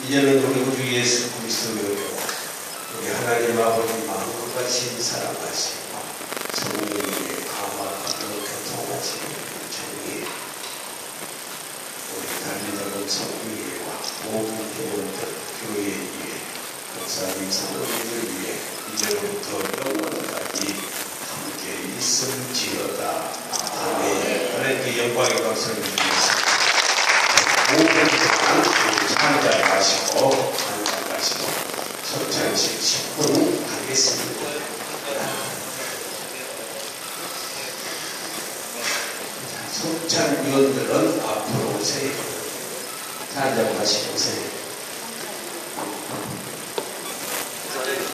이제는 우리 구주 예수 그리스도를 우리 하나님 아버지 마음과 같이 사랑하시고 성령의 감화하고 교통하시는 정의 우리 달리는 성리와 모든 회원들 교회에 목사님 사모님을 위해 이제부터 영원까지 함께 있을지어다. 아멘. 하나님께 영광의 박수를 드리겠습니다. 5분 찬양하시고 성찬식 10분 하겠습니다. 성찬위원들은 앞으로 오세요. 찬양하시고 오세요.